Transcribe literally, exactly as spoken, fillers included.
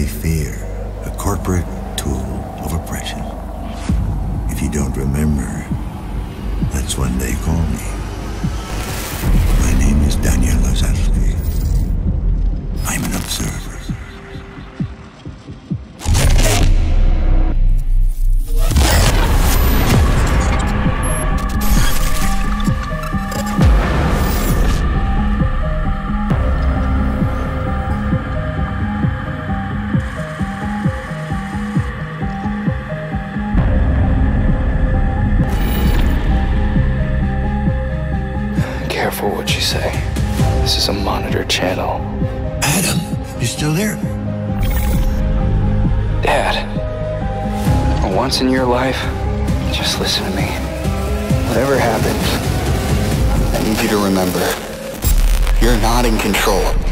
simply fear, a corporate tool of oppression. If you don't remember, that's what they call me. My name is Daniel Lazarski. I'm an observer. Careful what you say. This is a monitored channel. Adam, you still there? Dad, for once in your life, just listen to me. Whatever happens, I need you to remember, you're not in control.